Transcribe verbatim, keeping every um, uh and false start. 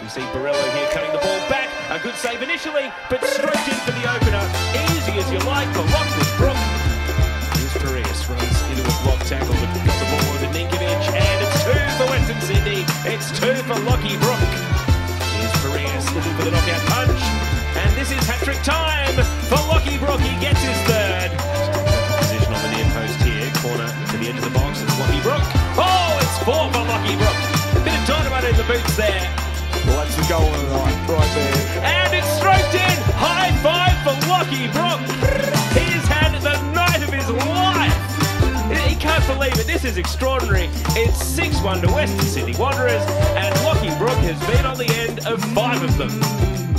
We see Barello here cutting the ball back. A good save initially, but straight in for the opener. Easy as you like for Lachlan Brook. Here's Piraeus, runs into a block tackle, but got the ball with Ninkovic, and it's two for Western Sydney. It's two for Lachlan Brook. Here's Piraeus looking for the knockout punch, and this is hat-trick time for Lachlan Brook. He gets his third. Position on the near post here, corner to the edge of the box. It's Lachlan Brook. Oh, it's four for Lachlan Brook. Bit of dynamite in the boots there. Well, that's the goal of the night, right there. And it's stroked in. High five for Lachlan Brook. He's had the night of his life. He can't believe it. This is extraordinary. It's six one to Western Sydney Wanderers, and Lachlan Brook has been on the end of five of them.